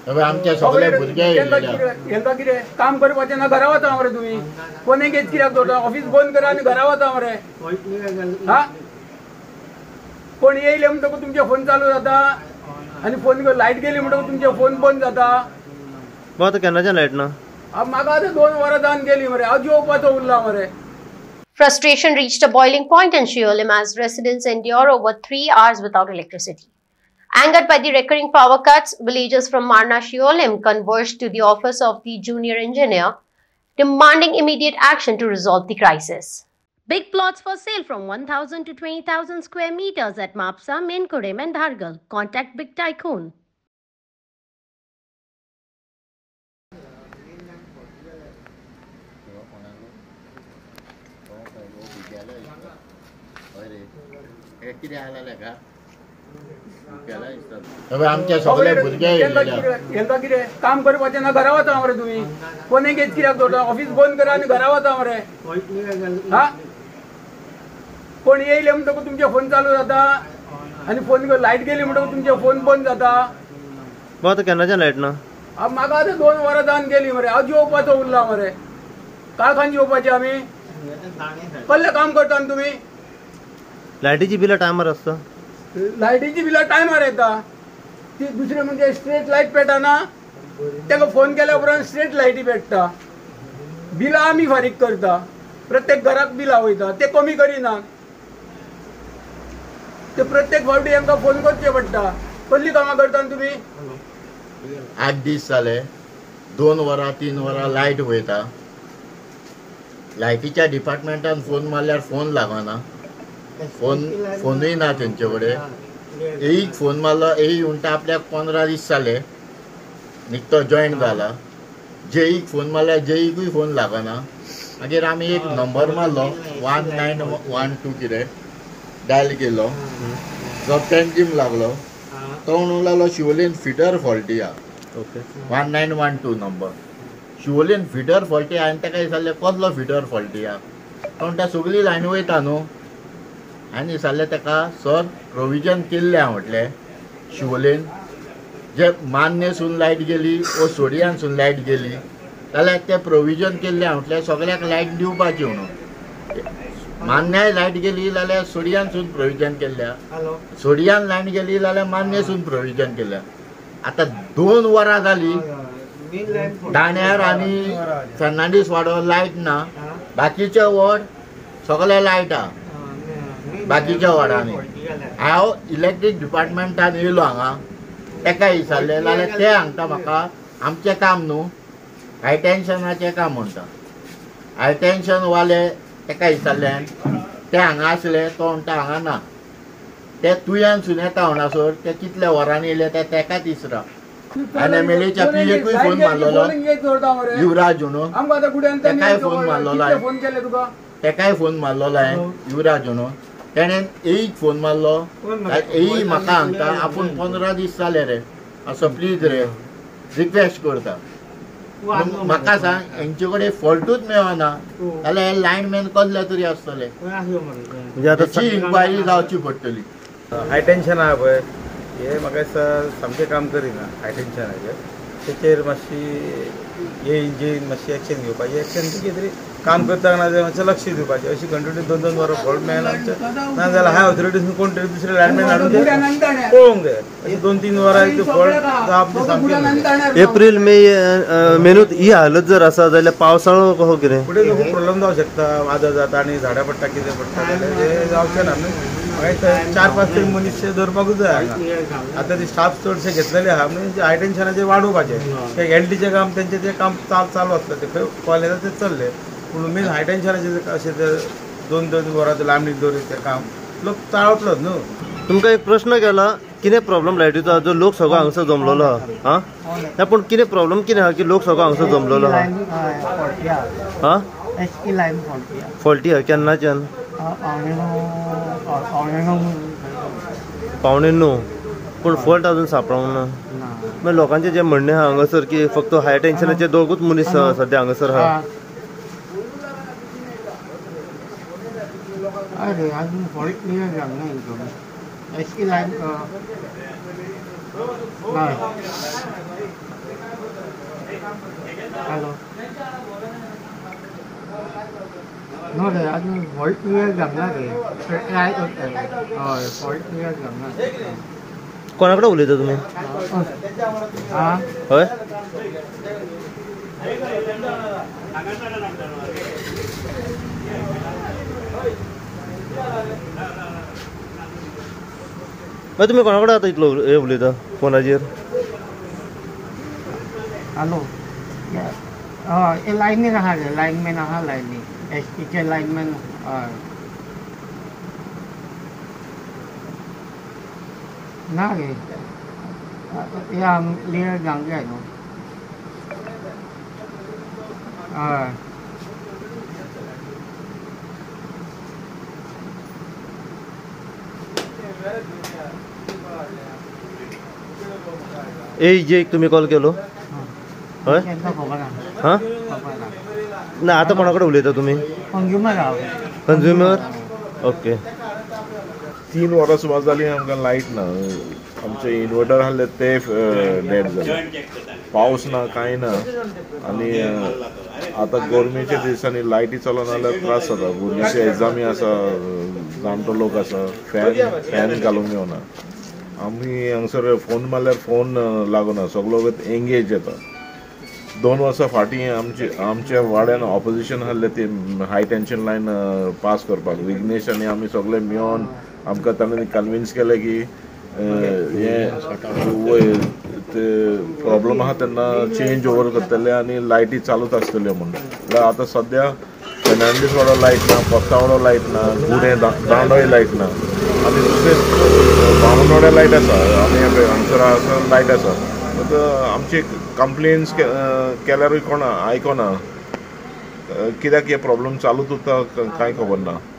आमच्या सगळे भुरगे हेंका कितें काम करपाचें ना घरा वता मरे तुम्ही कोणी घेत कित्याक दवरता ऑफिस बंद करा आनी घरा वता मरे हा कोण येयले म्हणटकूच तुमचे फोन चालू जाता आनी फोन लायट गेली म्हणटकूच तुमचे फोन बंद जाता आतां केन्नाच्यान लायट ना म्हाका आतां 2 वरां जावन गेली मरे हांव जेवपाचो उरला मरे. Frustration reached a boiling point in Shiolim as residents endure over 3 hours without electricity. Angered by the recurring power cuts, villagers from Marna Shiolim converged to the office of the junior engineer, demanding immediate action to resolve the crisis. Big plots for sale from 1,000 to 20,000 square meters at Mapsa, Menkurem and Dhargal. Contact Big Tycoon. आमच्या सगळे भुरगे हेंका कितें काम करपाचें ना घरा वता मरे तुम्ही कोणी घेत कित्याक दवरता ऑफिस बंद करा आनी घरा वता मरे हा कोण येयले म्हणटकूच तुमचे फोन चालू जाता आनी फोन लायट गेली म्हणटकूच तुमचे फोन बंद जाता आतां केन्नाच्यान लायट ना म्हाका आतां 2 वरां जावन गेली मरे हांव जेवपाचो उरला मरे काळखान जेवपाचें आमी कसलें काम करता तुमी लायटीची बिलां टायमार आसता लायटीची बिलां टायमार येता ती दुसरें म्हणजे स्ट्रीट लायट पेटना ताका फोन केल्या उपरांत स्ट्रीट लायटी पेटता बिलां आमी फारीक करता प्रत्येक घराक बिलां वयता ते कमी करिना ते प्रत्येक फावटी आमकां फोन करचे पडटा कसली कामां करता तुमी 8 दीस जाले 2 वरां 3 वरां लायट वयता लायटीच्या डिपार्टमेंटान फोन मारल्यार फोन लागना फोनूय ना तेंचे कडेन एक फोन मारलो म्हणटा आपल्याक 15 दीस जाले निकतो जॉयन जाला जेईक फोन मारल्यार जेईकूय फोन लागना मागीर आमी एक नंबर मारलो 1912 कितें डायल केलो जो पेंजीम लागलो तो म्हणून लागलो शिवोलीन फिटर फॉल्टी आहा okay 1912 number Siolim feeder faulty हांवें ताका विचारलें कसलो फिटर फॉल्टी आहा तो म्हणटा सगळी लायन वयता न्हू हांवें विचारलें ताका सर प्रोविजन केल्लें हांव म्हटलें शिवोलेन जे मान्यसून लायट गेली वो सोडियानसून लायट गेली जाल्यार तें प्रोविजन केल्लें हांव म्हटलें सगळ्याक लायट दिवपाची म्हणून मान्याय लायट गेली जाल्यार सोडियानसून प्रोविजन केल्ल्या सोडियान लायट गेली जाल्यार मान्यसून प्रोविजन केल्ल्या आतां 2 वरां जालीं दाण्यार आनी फेर्नांडीस वाडो लायट ना बाकीचे वॉर्ड सगळे लायट आहा बाकीच्या वार्डांनी हांव इलेक्ट्रीक डिपार्टमेंटान येयलो हांगा ताका विचारलें जाल्यार ते सांगता म्हाका आमचें काम न्हू हाय टेन्शनाचें काम म्हणटा हाय टेन्शन वाले ताका विचारलें ते हांगा आसले तो म्हणटा हांगा ना ते तुयेनसून येता म्हणसर ते कितल्या वरांनी येयले ते ताकाच विचारा एनएमएलएच्या पीएकूय फोन मारलेलो युवराज म्हणून ताकाय फोन मारलेलो ताकाय फोन मारलेलो हांवें युवराज म्हणून तेणेन एक फोन मारलो म्हाका सांगता आपूण 15 दीस जाले रे असो प्लीज रे रिक्वेस्ट करता म्हाका सांग हेंचे कडेन फॉल्टूच मेळना जाल्यार हे लायनमॅन कसले तरी आसतले ताची इन्क्वायरी जावची पडटली. हाय टेन्शन आहा पळय हे म्हाका सामकें काम करिना हाय टेन्शनाचेर तेचेर मातशी हे इंजीन मातशी एक्शन घेवपाची एक्शन कितें तरी काम करतना मातशें लक्ष दिवपाचें अशी कंटिन्यू 2-2 वरां फॉल्ट मेळना ना जाल्यार हाय ऑथॉरिटीज कोण तरी दुसरे लायनमॅन हाडून पळोवंक जाय अशी 2-3 वरां फॉल्ट जावप सामकें. एप्रील मे मेनूत ही हालत जर आसा जाल्यार पावसाळो कसो कितें फुडें खूब प्रॉब्लेम जावंक शकता वादळ जाता आनी झाडां पडटा कितें पडटा जाल्यार हे जावचें ना न्हू. म्हाका 4-5 तरी मनीस दवरपाकूच जाय हांगा. आतां ते स्टाफ चडशे घेतलेले आहा म्हणजे हाय टेन्शनाचेर वाडोवपाचें ते एलटीचें काम तेंचें तें काम चालू आसता ते खंय कॉल येता ते चल्ले पूण मेन हाय टेन्शनाचें अशें ते 2-2 वरां लांबणीक दवरीत तें काम लोक टाळटलोच न्हू. तुमकां एक प्रश्न केला कितें प्रॉब्लेम लायटीचो जो लोक सगळो हांगसर जमलेलो आहा हां पूण कितें प्रॉब्लेम कितें आहा की लोक सगळो हांगसर जमलेलो आहा हां फॉल्टी आहा केन्नाच्यान 9:15 पूण फॉल्ट अजून सापडूंक ना. मागीर लोकांचें जें म्हणणें आहा हांगासर की फक्त हाय टेन्शनाचे 2 मनीस सद्या हांगासर आहा. अरे अजून फॉल्ट क्लियर जावंक ना एसकी लायन हॅलो नो रे अजून व्हॉइस क्लियर जमणार रे ट्राय करता हय व्हॉइस क्लियर जमणार कोणाकडे उलयता तुम्ही हां हय मागीर तुमी कोणाकडे आतां इतलो हे उलयता फोनाचेर हॅलो हय लायनीन आहा रे लायनमॅन आहा लायनीन एसटीचे लायनमॅन हय ना रे या क्लियर जावंक जाय न्हू हय एजेक तुमी कॉल केलो हय खबर ना हां खबर ना ना आतां कोणाकडे उलयता तुमी कंज्युमर हांव कंज्युमर ओके 3 वरां सुमार जालीं आमकां लायट ना आमचे इन्वर्टर आहले ते डेड जाले पावस ना कांय ना आनी आतां गरमेच्या दिसांनी लायटी चलना जाल्यार त्रास जाता भुरग्यांची एग्जामी आसा जाणटो लोक आसा फॅन घालूंक मेळना आमी हांगसर फोन मारल्यार फोन लागना सगलो एंगेज येता 2 वर्सां फाटीं आमच्या वाड्यान ऑपोजिशन आहलें ते हाय टेंशन लायन पास करपाक विघ्नेश आनी आमी सगळे मेळोन आमकां ताणें कन्विन्स केलें की हे प्रॉब्लम आहा तेन्ना चेंज ओवर करतले आनी लायटी चालूच आसतल्यो म्हणून म्हळ्यार आतां सद्या फेर्नांडीस वाडो लायट ना पोस्ता वाडो लायट ना गुडे दांडोय लायट ना आनी दुसरे बामणोड्या लायट आसा आनी हांगसर आसा लायट आसा आमची कंप्लेन्स केल्यारूय कोण आयकोना कित्याक हे प्रॉब्लम चालूच उरता कांय खबर ना